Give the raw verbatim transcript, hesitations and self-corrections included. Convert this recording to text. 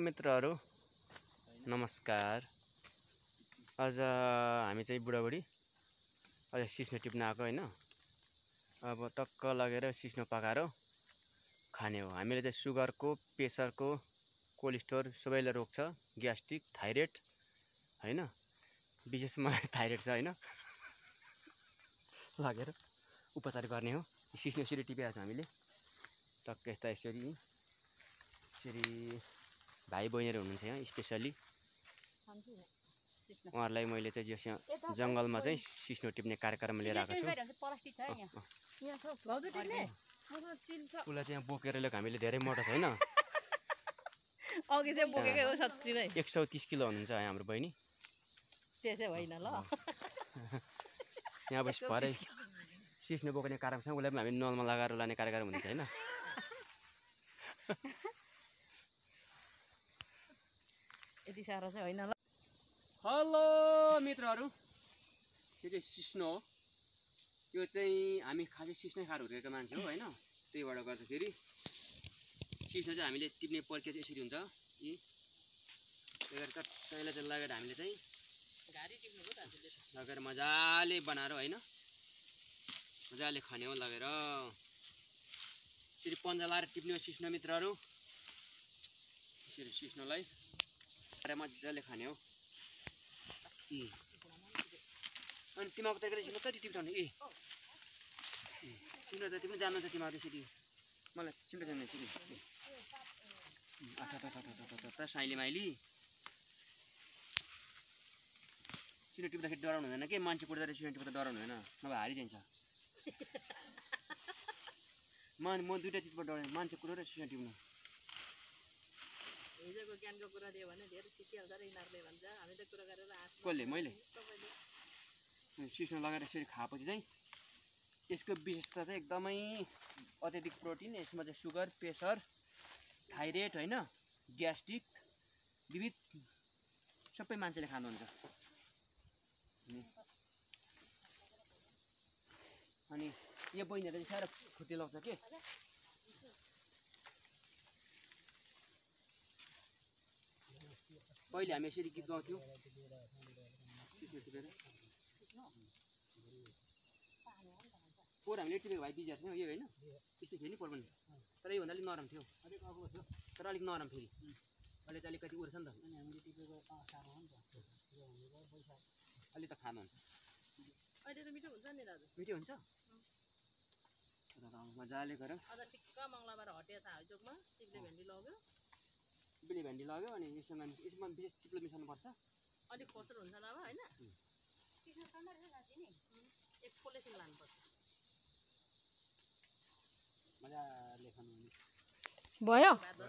मित्रहरू नमस्कार। आज हामी चाहिँ बुढाबुढी अझ सिस्नो टिप्न आएको हैन। अब टक्क लगेर सिस्नो पकाएर खाने हो। हामीले चाहिँ सुगरको, प्रेसरको, कोलेस्ट्रोल सबैलाई रोक्छ, ग्यास्ट्रिक, थाइरोइड हैन। विशेष मलाई थाइरोइड छ हैन। लगेर उपचार गर्ने हो। सिस्नो यसरी टिपेको छ हामीले। टक्क यस्ता यसरी यसरी भाइ बहिनीहरु हुनुहुन्छ यहाँ स्पेशली उहाँहरुलाई मैले चाहिँ जस जंगलमा चाहिँ सिस्नो टिप्ने कार्यक्रम लिएर आएको छु। उसलाई चाहिँ बोकेर ल्याएको हामीले धेरै मोटो छैन। अघि चाहिँ बोकेकै हो सच्ची नै। एक सौ तीस किलो हुनुहुन्छ हाम्रो बहिनी। त्यसै होइन ल। यहाँ बस भरे सिस्नो बोक्ने कार्यक्रम छ। उसलाई पनि हामी नलमा लगाएर लाने कार्यक्रम हुन्छ हैन। यति साह्रो चाहिँ होइन ल। हेलो मित्रहरू, यो चाहिँ सिस्नो हो। यो चाहिँ हामी खासै सिस्नै खाएर हुर्केको मान्छे हो हैन। त्यहीबाट गर्दाखेरि सिस्नो चाहिँ हामीले टिप्ने प्रक्रिया चाहिँ यसरी हुन्छ। यी लगेर टट्टैले चाहिँ लगेर हामीले चाहिँ गाडी टिप्नु हो त हामीले लगेर मजाले बनाएर हैन, मजाले खाने हो। लगेर यसरी पन्जा लाएर टिप्ने हो सिस्नो मित्रहरू। यसरी सिस्नोलाई मजाले खाने हो। अनि तिमीहरूको तरिकाले सिस्नो कति टिप्छौ नि? ए सिस्नो त तिमीले जान्नुहुन्छ तिमीहरू यसरी। मलाई सिस्नो जान्दैन यसरी। अच्छा अच्छा अच्छा अच्छा साइली माइली सिस्नो टिप्दाखेरि डराउनु हुँदैन के? मान्छे कुट्दा सिस्नो टिप्दा डराउनु हुँदैन, नभए हारिजान्छ। म म दुईटा चिजबाट डराउँछु, मान्छे कुटेर सिस्नो टिप्नु। हिजोको ज्ञानको कुरा दियो भने धेरै सिकिहाल्छ र यिनीहरूले भन्छ हामी त कुरा गरेर आएको। कसले? मैले सिस्नो लगाएर यसरी खाएपछि चाहिँ यसको विशेषता चाहिँ एकदमै अत्यधिक प्रोटिन। यसमा चाहिँ सुगर, प्रेसर, थाइरोइड हैन, ग्यास्ट्रिक विविध सबै मान्छेले खानुहुन्छ। अनि यो बहिनीहरूले चाहिँ साह्रो फुर्ती लाग्छ के? पहिले हामी यसरी गीत गाउँथ्यौँ पोहोर हामीले टिपेको भाइ बिजार थियो यो होइन। त्यस्तो थियो नि पोहोर पनि, तर योभन्दा अलिक नरम थियो। तर अलिक नरम फेरि अहिले चाहिँ अलिकति उर्छ नि त। अलि त खानुहुन्छ। अहिले त मिठो हुन्छ नि दाजु। मिठो हुन्छ मजाले गर। अझ ठिक्क मङ्गलबार हटिया छ हाइचोकमा चिप्ले भेन्डी लग्यो। चिप्ले भेन्डी लग्यो अनि यसमा यसमा विशेष चिप्लो मिसाउनु पर्छ। अलिक खोस्रो हुन्छ नभए होइन। एक पोलेसिन लानुपर्छ। मजाले खानु भयो।